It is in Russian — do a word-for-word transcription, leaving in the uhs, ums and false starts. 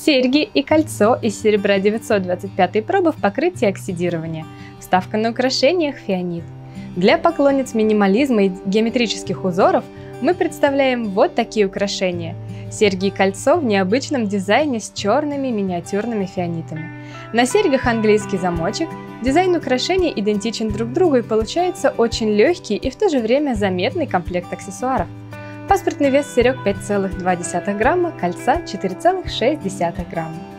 Серьги и кольцо из серебра девятьсот двадцать пятой пробы в покрытии оксидирования. Вставка на украшениях фианит. Для поклонниц минимализма и геометрических узоров мы представляем вот такие украшения. Серьги и кольцо в необычном дизайне с черными миниатюрными фианитами. На серьгах английский замочек. Дизайн украшений идентичен друг другу и получается очень легкий и в то же время заметный комплект аксессуаров. Паспортный вес серег пять целых два десятых грамма, кольца четыре целых шесть десятых грамма.